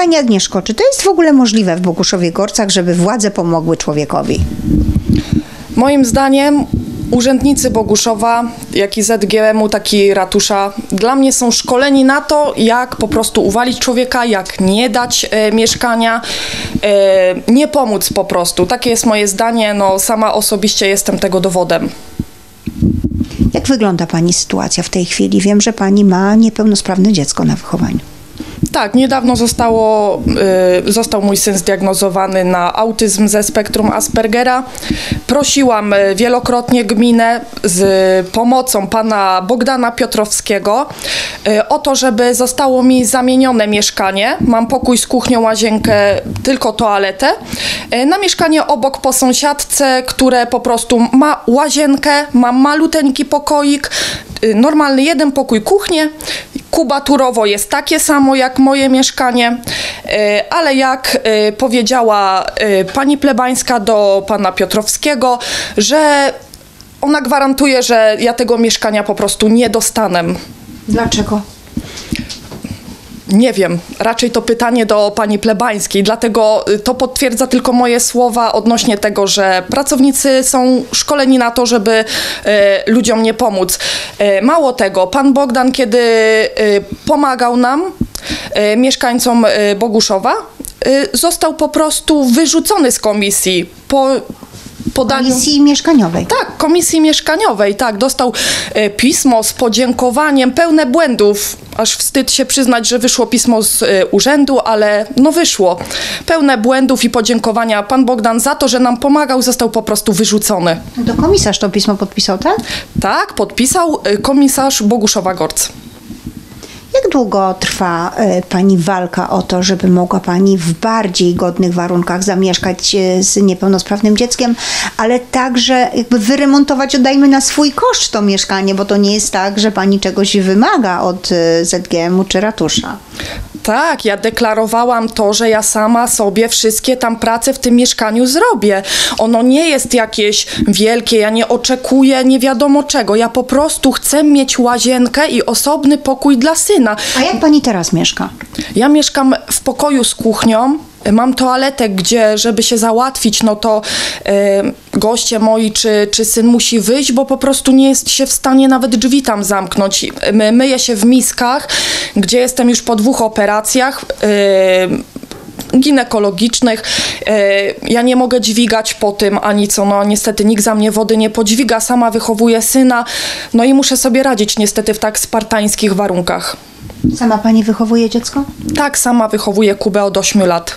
Pani Agnieszko, czy to jest w ogóle możliwe w Boguszowie-Gorcach, żeby władze pomogły człowiekowi? Moim zdaniem urzędnicy Boguszowa, jak i ZGM-u, tak i ratusza, dla mnie są szkoleni na to, jak po prostu uwalić człowieka, jak nie dać mieszkania, nie pomóc po prostu. Takie jest moje zdanie, no sama osobiście jestem tego dowodem. Jak wygląda Pani sytuacja w tej chwili? Wiem, że Pani ma niepełnosprawne dziecko na wychowaniu. Tak, niedawno został mój syn zdiagnozowany na autyzm ze spektrum Aspergera. Prosiłam wielokrotnie gminę z pomocą pana Bogdana Piotrowskiego o to, żeby zostało mi zamienione mieszkanie. Mam pokój z kuchnią, łazienkę, tylko toaletę. Na mieszkanie obok po sąsiadce, które po prostu ma łazienkę, ma maluteńki pokoik, normalny jeden pokój, kuchnię. Kubaturowo jest takie samo jak moje mieszkanie, ale jak powiedziała pani Plebańska do pana Piotrowskiego, że ona gwarantuje, że ja tego mieszkania po prostu nie dostanę. Dlaczego? Nie wiem, raczej to pytanie do pani Plebańskiej, dlatego to potwierdza tylko moje słowa odnośnie tego, że pracownicy są szkoleni na to, żeby ludziom nie pomóc. Mało tego, pan Bogdan, kiedy pomagał nam, mieszkańcom Boguszowa, został po prostu wyrzucony z komisji po podaniu... Komisji mieszkaniowej. Tak, komisji mieszkaniowej, tak. Dostał pismo z podziękowaniem, pełne błędów. Aż wstyd się przyznać, że wyszło pismo z urzędu, ale no wyszło. Pełne błędów i podziękowania. Pan Bogdan za to, że nam pomagał, został po prostu wyrzucony. To komisarz to pismo podpisał, tak? Tak, podpisał komisarz Boguszowa-Gorc. Jak długo trwa Pani walka o to, żeby mogła Pani w bardziej godnych warunkach zamieszkać z niepełnosprawnym dzieckiem, ale także jakby wyremontować, oddajmy na swój koszt to mieszkanie, bo to nie jest tak, że Pani czegoś wymaga od ZGM-u czy ratusza. Tak, ja deklarowałam to, że ja sama sobie wszystkie tam prace w tym mieszkaniu zrobię. Ono nie jest jakieś wielkie, ja nie oczekuję nie wiadomo czego. Ja po prostu chcę mieć łazienkę i osobny pokój dla syna. A jak Pani teraz mieszka? Ja mieszkam w pokoju z kuchnią. Mam toaletę, gdzie, żeby się załatwić, no to goście moi czy syn musi wyjść, bo po prostu nie jest się w stanie nawet drzwi tam zamknąć. Myję się w miskach, gdzie jestem już po 2 operacjach ginekologicznych. Ja nie mogę dźwigać po tym ani co, no niestety nikt za mnie wody nie podźwiga, sama wychowuję syna, no i muszę sobie radzić niestety w tak spartańskich warunkach. Sama Pani wychowuje dziecko? Tak, sama wychowuję Kubę od 8 lat.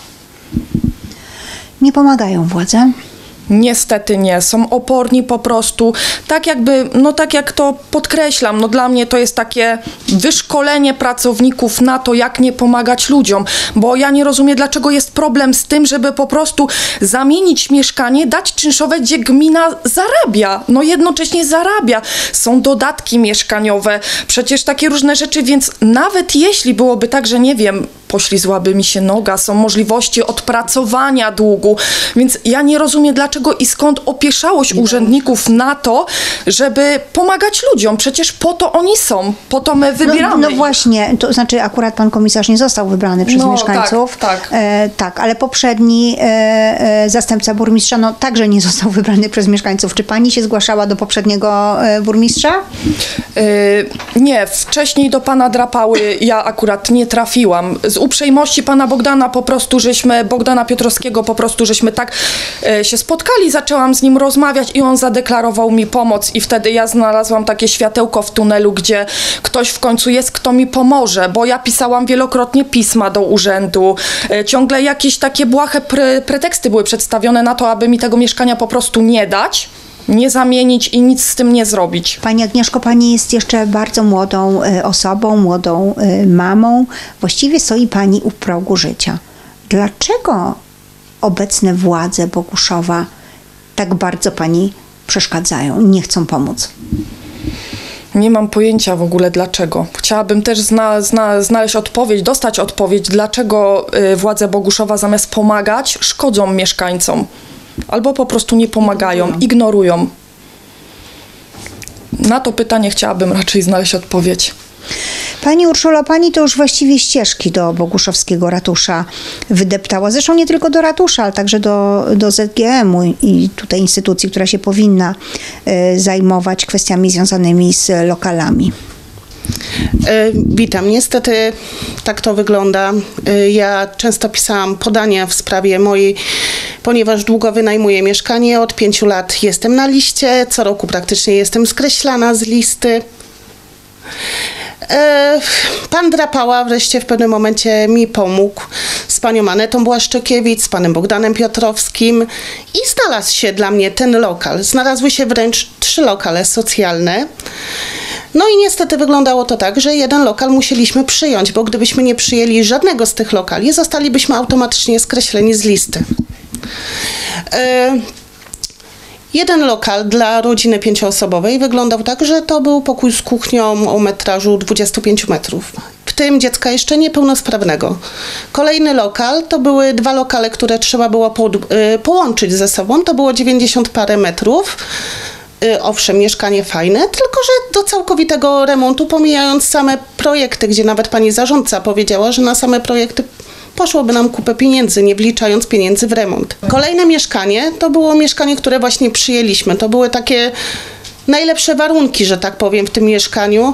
Nie pomagają władze? Niestety nie, są oporni po prostu, tak jakby, no tak jak to podkreślam, no dla mnie to jest takie wyszkolenie pracowników na to, jak nie pomagać ludziom, bo ja nie rozumiem, dlaczego jest problem z tym, żeby po prostu zamienić mieszkanie, dać czynszowe, gdzie gmina zarabia, no jednocześnie zarabia, są dodatki mieszkaniowe, przecież takie różne rzeczy, więc nawet jeśli byłoby tak, że nie wiem, poślizłaby mi się noga, są możliwości odpracowania długu, więc ja nie rozumiem, dlaczego i skąd opieszałość urzędników na to, żeby pomagać ludziom. Przecież po to oni są, po to my wybieramy. No właśnie, to znaczy akurat pan komisarz nie został wybrany przez mieszkańców. Tak. Tak, ale poprzedni zastępca burmistrza no także nie został wybrany przez mieszkańców. Czy pani się zgłaszała do poprzedniego burmistrza? Nie, wcześniej do pana Drapały ja akurat nie trafiłam. Z uprzejmości pana Bogdana Bogdana Piotrowskiego po prostu żeśmy tak się spotkali, zaczęłam z nim rozmawiać i on zadeklarował mi pomoc i wtedy ja znalazłam takie światełko w tunelu, gdzie ktoś w końcu jest, kto mi pomoże, bo ja pisałam wielokrotnie pisma do urzędu, ciągle jakieś takie błahe preteksty były przedstawione na to, aby mi tego mieszkania po prostu nie dać, nie zamienić i nic z tym nie zrobić. Pani Agnieszko, Pani jest jeszcze bardzo młodą osobą, młodą mamą. Właściwie stoi Pani u progu życia. Dlaczego obecne władze Boguszowa tak bardzo Pani przeszkadzają, nie chcą pomóc? Nie mam pojęcia w ogóle dlaczego. Chciałabym też znaleźć odpowiedź, dostać odpowiedź, dlaczego władze Boguszowa zamiast pomagać, szkodzą mieszkańcom. Albo po prostu nie pomagają, ignorują. Na to pytanie chciałabym raczej znaleźć odpowiedź. Pani Urszulo, pani to już właściwie ścieżki do Boguszowskiego ratusza wydeptała. Zresztą nie tylko do ratusza, ale także do ZGM-u i tutaj instytucji, która się powinna zajmować kwestiami związanymi z lokalami. Witam. Niestety tak to wygląda. Ja często pisałam podania w sprawie mojej, ponieważ długo wynajmuję mieszkanie. Od 5 lat jestem na liście. Co roku praktycznie jestem skreślana z listy. Pan Drapała wreszcie w pewnym momencie mi pomógł z panią Anetą Błaszczykiewicz, z panem Bogdanem Piotrowskim i znalazł się dla mnie ten lokal. Znalazły się wręcz 3 lokale socjalne. No i niestety wyglądało to tak, że jeden lokal musieliśmy przyjąć, bo gdybyśmy nie przyjęli żadnego z tych lokali, zostalibyśmy automatycznie skreśleni z listy. Jeden lokal dla rodziny 5-osobowej wyglądał tak, że to był pokój z kuchnią o metrażu 25 metrów. W tym dziecka jeszcze niepełnosprawnego. Kolejny lokal to były 2 lokale, które trzeba było połączyć ze sobą. To było 90 parę metrów. Owszem, mieszkanie fajne, tylko że do całkowitego remontu, pomijając same projekty, gdzie nawet pani zarządca powiedziała, że na same projekty poszłoby nam kupę pieniędzy, nie wliczając pieniędzy w remont. Kolejne mieszkanie to było mieszkanie, które właśnie przyjęliśmy. To były takie najlepsze warunki, że tak powiem, w tym mieszkaniu.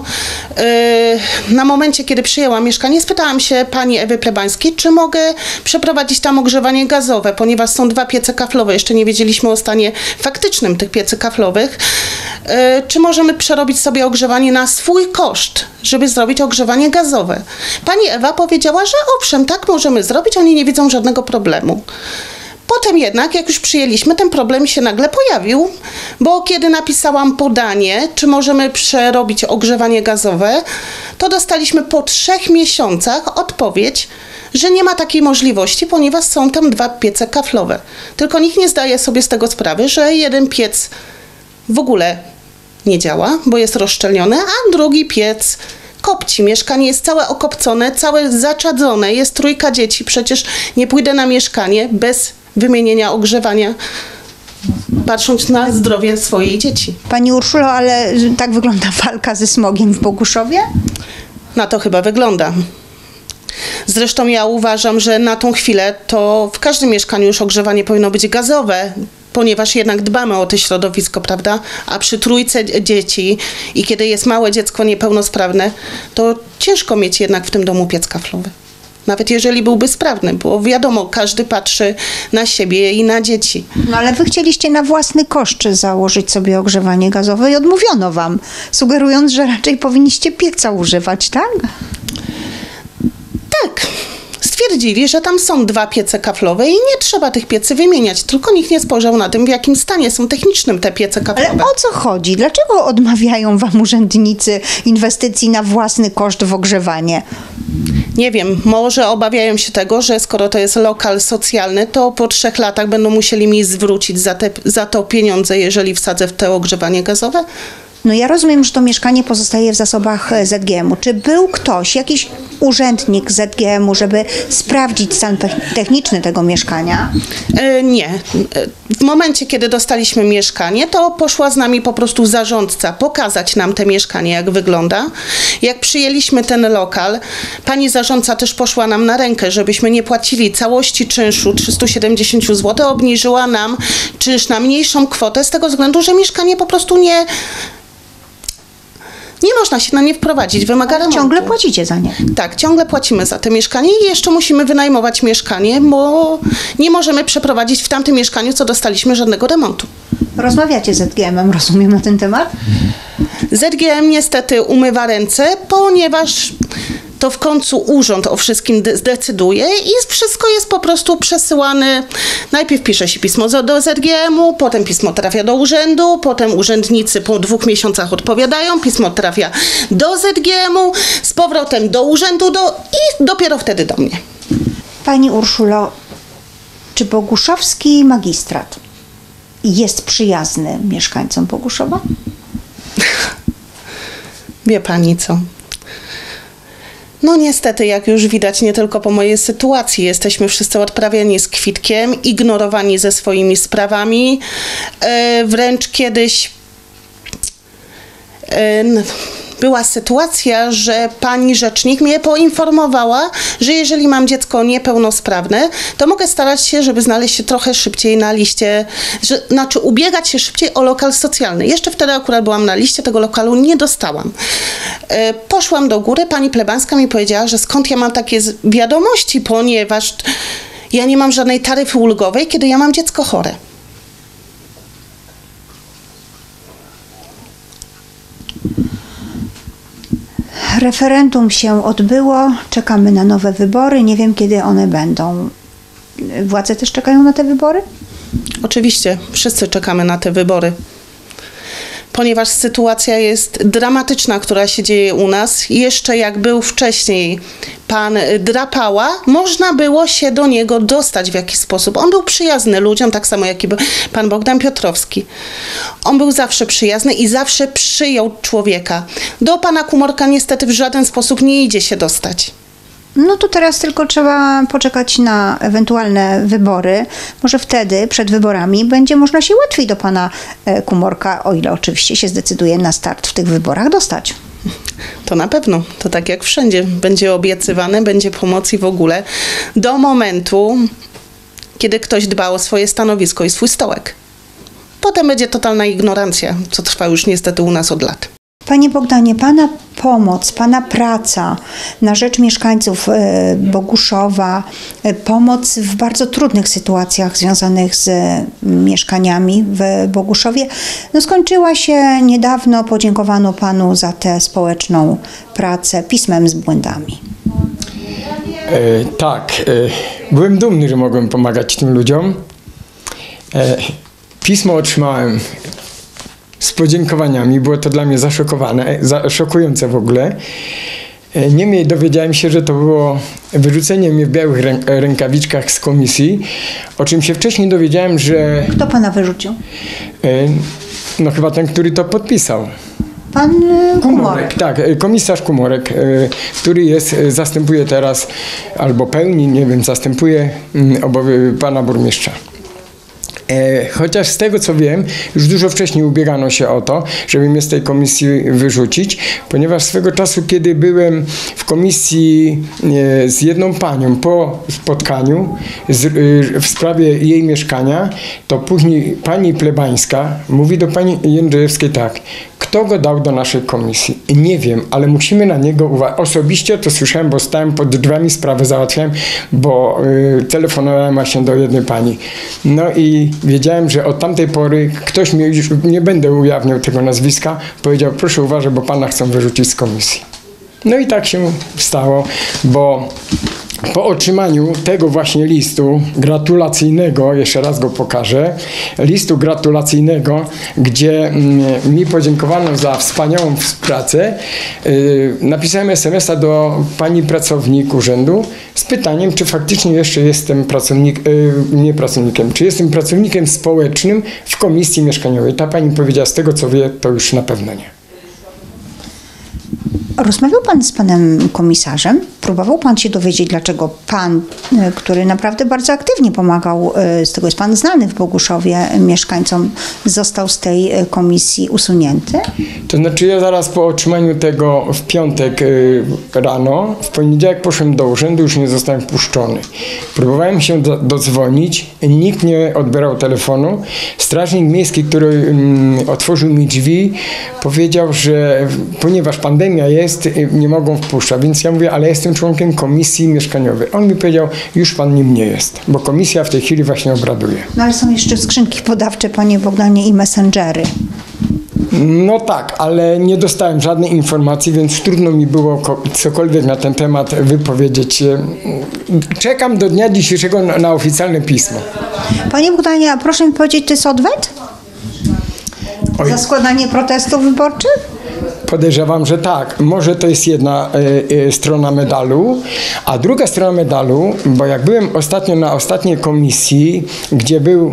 Na momencie, kiedy przyjęłam mieszkanie, spytałam się pani Ewy Plebańskiej, czy mogę przeprowadzić tam ogrzewanie gazowe, ponieważ są 2 piece kaflowe. Jeszcze nie wiedzieliśmy o stanie faktycznym tych piecy kaflowych. Czy możemy przerobić sobie ogrzewanie na swój koszt, żeby zrobić ogrzewanie gazowe? Pani Ewa powiedziała, że owszem, tak możemy zrobić, oni nie widzą żadnego problemu. Potem jednak, jak już przyjęliśmy, ten problem się nagle pojawił, bo kiedy napisałam podanie, czy możemy przerobić ogrzewanie gazowe, to dostaliśmy po 3 miesiącach odpowiedź, że nie ma takiej możliwości, ponieważ są tam 2 piece kaflowe. Tylko nikt nie zdaje sobie z tego sprawy, że jeden piec w ogóle nie działa, bo jest rozszczelniony, a drugi piec kopci. Mieszkanie jest całe okopcone, całe zaczadzone, jest 3 dzieci. Przecież nie pójdę na mieszkanie bez wymienienia ogrzewania, patrząc na zdrowie swojej dzieci. Pani Urszulo, ale tak wygląda walka ze smogiem w Boguszowie? Na to chyba wygląda. Zresztą ja uważam, że na tą chwilę to w każdym mieszkaniu już ogrzewanie powinno być gazowe, ponieważ jednak dbamy o to środowisko, prawda? A przy 3 dzieci i kiedy jest małe dziecko niepełnosprawne, to ciężko mieć jednak w tym domu piec kaflowy. Nawet jeżeli byłby sprawny, bo wiadomo, każdy patrzy na siebie i na dzieci. No ale wy chcieliście na własny koszt założyć sobie ogrzewanie gazowe i odmówiono wam, sugerując, że raczej powinniście pieca używać, tak? Tak. Stwierdzili, że tam są 2 piece kaflowe i nie trzeba tych piecy wymieniać, tylko nikt nie spojrzał na tym, w jakim stanie są technicznym te piece kaflowe. Ale o co chodzi? Dlaczego odmawiają wam urzędnicy inwestycji na własny koszt w ogrzewanie? Nie wiem, może obawiają się tego, że skoro to jest lokal socjalny, to po 3 latach będą musieli mi zwrócić za to pieniądze, jeżeli wsadzę w te ogrzewanie gazowe? No ja rozumiem, że to mieszkanie pozostaje w zasobach ZGM-u. Czy był ktoś, jakiś urzędnik ZGM-u, żeby sprawdzić stan techniczny tego mieszkania? Nie. W momencie, kiedy dostaliśmy mieszkanie, to poszła z nami po prostu zarządca pokazać nam te mieszkanie, jak wygląda. Jak przyjęliśmy ten lokal, pani zarządca też poszła nam na rękę, żebyśmy nie płacili całości czynszu 370 zł, obniżyła nam czynsz na mniejszą kwotę z tego względu, że mieszkanie po prostu nie można się na nie wprowadzić, wymaga remontu. Ciągle płacicie za nie? Tak, ciągle płacimy za te mieszkanie i jeszcze musimy wynajmować mieszkanie, bo nie możemy przeprowadzić w tamtym mieszkaniu, co dostaliśmy, żadnego remontu. Rozmawiacie z ZGM-em, rozumiem, na ten temat? ZGM niestety umywa ręce, ponieważ to w końcu urząd o wszystkim zdecyduje i wszystko jest po prostu przesyłane. Najpierw pisze się pismo do ZGM-u, potem pismo trafia do urzędu, potem urzędnicy po 2 miesiącach odpowiadają, pismo trafia do ZGM-u, z powrotem do urzędu i dopiero wtedy do mnie. Pani Urszulo, czy boguszowski magistrat jest przyjazny mieszkańcom Boguszowa? Wie pani co? No niestety, jak już widać, nie tylko po mojej sytuacji, jesteśmy wszyscy odprawiani z kwitkiem, ignorowani ze swoimi sprawami. Wręcz kiedyś była sytuacja, że pani rzecznik mnie poinformowała, że jeżeli mam dziecko niepełnosprawne, to mogę starać się, żeby znaleźć się trochę szybciej na liście, znaczy ubiegać się szybciej o lokal socjalny. Jeszcze wtedy akurat byłam na liście, tego lokalu nie dostałam. Poszłam do góry, pani plebańska mi powiedziała, że skąd ja mam takie wiadomości, ponieważ ja nie mam żadnej taryfy ulgowej, kiedy ja mam dziecko chore. Referendum się odbyło, czekamy na nowe wybory, nie wiem kiedy one będą. Władze też czekają na te wybory? Oczywiście, wszyscy czekamy na te wybory. Ponieważ sytuacja jest dramatyczna, która się dzieje u nas. Jeszcze jak był wcześniej pan Drapała, można było się do niego dostać w jakiś sposób. On był przyjazny ludziom, tak samo jak i pan Bogdan Piotrowski. On był zawsze przyjazny i zawsze przyjął człowieka. Do pana Kumorka niestety w żaden sposób nie idzie się dostać. No to teraz tylko trzeba poczekać na ewentualne wybory. Może wtedy, przed wyborami, będzie można się łatwiej do pana Kumorka, o ile oczywiście się zdecyduje na start w tych wyborach, dostać. To na pewno. To tak jak wszędzie. Będzie obiecywane, będzie pomoc i w ogóle do momentu, kiedy ktoś dba o swoje stanowisko i swój stołek. Potem będzie totalna ignorancja, co trwa już niestety u nas od lat. Panie Bogdanie, pana pomoc, pana praca na rzecz mieszkańców Boguszowa, pomoc w bardzo trudnych sytuacjach związanych z mieszkaniami w Boguszowie, no skończyła się niedawno. Podziękowano panu za tę społeczną pracę pismem z błędami. Tak, byłem dumny, że mogłem pomagać tym ludziom. Pismo otrzymałem z podziękowaniami. Było to dla mnie szokujące w ogóle. Niemniej dowiedziałem się, że to było wyrzucenie mnie w białych rękawiczkach z komisji, o czym się wcześniej dowiedziałem, że... Kto pana wyrzucił? No chyba ten, który to podpisał. Pan Kumorek. Tak, komisarz Kumorek, który zastępuje teraz, albo pełni, nie wiem, zastępuje pana burmistrza. Chociaż z tego co wiem, już dużo wcześniej ubiegano się o to, żeby mnie z tej komisji wyrzucić, ponieważ swego czasu, kiedy byłem w komisji z jedną panią po spotkaniu w sprawie jej mieszkania, to później pani plebańska mówi do pani Jędrzejewskiej tak: kto go dał do naszej komisji? Nie wiem, ale musimy na niego uważać. Osobiście to słyszałem, bo stałem pod drzwiami, sprawę załatwiałem, bo telefonowałem właśnie do jednej pani. No i wiedziałem, że od tamtej pory ktoś mnie, już nie będę ujawniał tego nazwiska, powiedział: proszę uważać, bo pana chcą wyrzucić z komisji. No i tak się stało, bo po otrzymaniu tego właśnie listu gratulacyjnego, jeszcze raz go pokażę, listu gratulacyjnego, gdzie mi podziękowano za wspaniałą pracę, napisałem SMS-a do pani pracownik urzędu z pytaniem, czy faktycznie jeszcze jestem czy jestem pracownikiem społecznym w komisji mieszkaniowej. Ta pani powiedziała: z tego co wie, to już na pewno nie. Rozmawiał pan z panem komisarzem? Próbował pan się dowiedzieć, dlaczego pan, który naprawdę bardzo aktywnie pomagał, z tego jest pan znany w Boguszowie, mieszkańcom, został z tej komisji usunięty? To znaczy ja zaraz po otrzymaniu tego w piątek rano, w poniedziałek poszedłem do urzędu, już nie zostałem wpuszczony. Próbowałem się dodzwonić, nikt nie odbierał telefonu. Strażnik miejski, który otworzył mi drzwi, powiedział, że ponieważ pandemia jest, nie mogą wpuszczać, więc ja mówię: ale jestem członkiem komisji mieszkaniowej. On mi powiedział: już pan nim nie jest, bo komisja w tej chwili właśnie obraduje. No ale są jeszcze skrzynki podawcze, panie Bogdanie, i messengery. No tak, ale nie dostałem żadnej informacji, więc trudno mi było cokolwiek na ten temat wypowiedzieć. Czekam do dnia dzisiejszego na oficjalne pismo. Panie Bogdanie, a proszę mi powiedzieć, to jest odwet? Za składanie protestów wyborczych? Podejrzewam, że tak. Może to jest jedna strona medalu, a druga strona medalu, bo jak byłem ostatnio na ostatniej komisji, gdzie był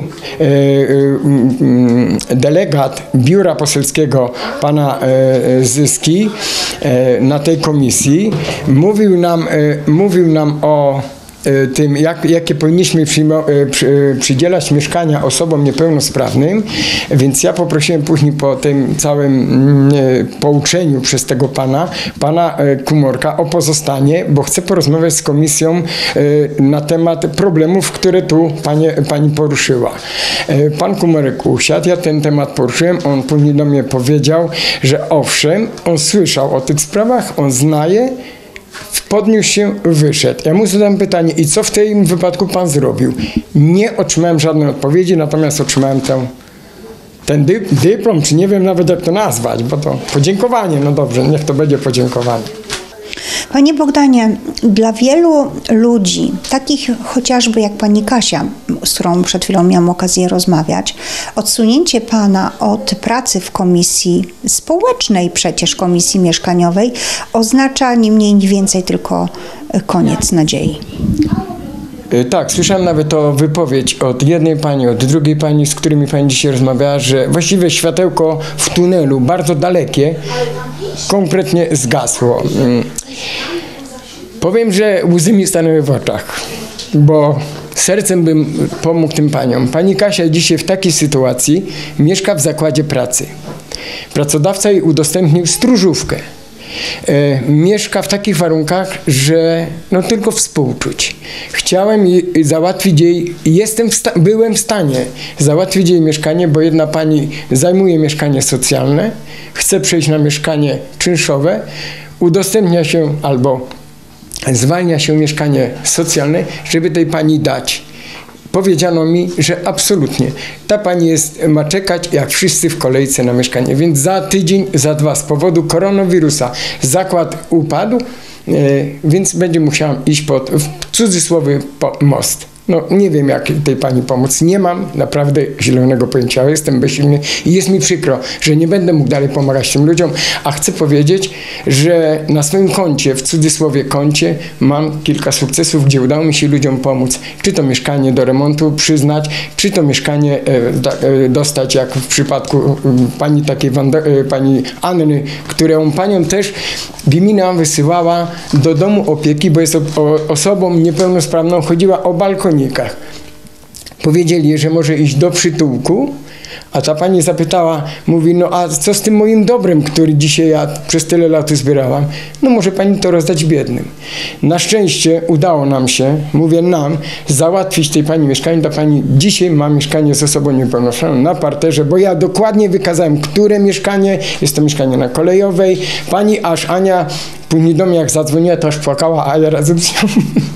delegat biura poselskiego pana Zyski na tej komisji, mówił nam o tym, jakie powinniśmy przydzielać mieszkania osobom niepełnosprawnym, więc ja poprosiłem później po tym całym pouczeniu przez tego pana Kumorka o pozostanie, bo chcę porozmawiać z komisją na temat problemów, które tu pani poruszyła. Pan Kumorek usiadł, ja ten temat poruszyłem, on później do mnie powiedział, że owszem, on słyszał o tych sprawach, on zna je, podniósł się, wyszedł. Ja mu zadałem pytanie, i co w tym wypadku pan zrobił? Nie otrzymałem żadnej odpowiedzi, natomiast otrzymałem ten dyplom, czy nie wiem nawet jak to nazwać, bo to podziękowanie, no dobrze, niech to będzie podziękowanie. Panie Bogdanie, dla wielu ludzi, takich chociażby jak pani Kasia, z którą przed chwilą miałam okazję rozmawiać, odsunięcie pana od pracy w komisji społecznej, przecież komisji mieszkaniowej, oznacza ni mniej, ni więcej tylko koniec nadziei. Tak, słyszałem nawet o wypowiedź od jednej pani, od drugiej pani, z którymi pani dzisiaj rozmawiała, że właściwie światełko w tunelu, bardzo dalekie, kompletnie zgasło. Powiem, że łzy mi stanęły w oczach, bo sercem bym pomógł tym paniom. Pani Kasia dzisiaj w takiej sytuacji mieszka w zakładzie pracy. Pracodawca jej udostępnił stróżówkę. Mieszka w takich warunkach, że no tylko współczuć. Chciałem załatwić jej, byłem w stanie załatwić jej mieszkanie, bo jedna pani zajmuje mieszkanie socjalne, chce przejść na mieszkanie czynszowe, udostępnia się albo zwalnia się mieszkanie socjalne, żeby tej pani dać. Powiedziano mi, że absolutnie ta pani ma czekać jak wszyscy w kolejce na mieszkanie, więc za tydzień, za dwa z powodu koronawirusa zakład upadł, więc będzie musiała iść w cudzysłowie pod most. No nie wiem jak tej pani pomóc, nie mam naprawdę zielonego pojęcia, jestem bezsilny i jest mi przykro, że nie będę mógł dalej pomagać tym ludziom, a chcę powiedzieć, że na swoim koncie, w cudzysłowie koncie, mam kilka sukcesów, gdzie udało mi się ludziom pomóc, czy to mieszkanie do remontu przyznać, czy to mieszkanie dostać, jak w przypadku pani takiej pani Anny, którą panią też gmina wysyłała do domu opieki, bo jest osobą niepełnosprawną, chodziła o balkonikach. Powiedzieli, że może iść do przytułku, a ta pani zapytała, mówi, no a co z tym moim dobrem, który dzisiaj ja przez tyle lat zbierałam? No może pani to rozdać biednym. Na szczęście udało nam się, mówię nam, załatwić tej pani mieszkanie. Ta pani dzisiaj ma mieszkanie z osobą niepełnosprawną na parterze, bo ja dokładnie wykazałem, które mieszkanie, jest to mieszkanie na Kolejowej. Pani aż Ania później do mnie jak zadzwoniła, to aż płakała, a ja razem z nią.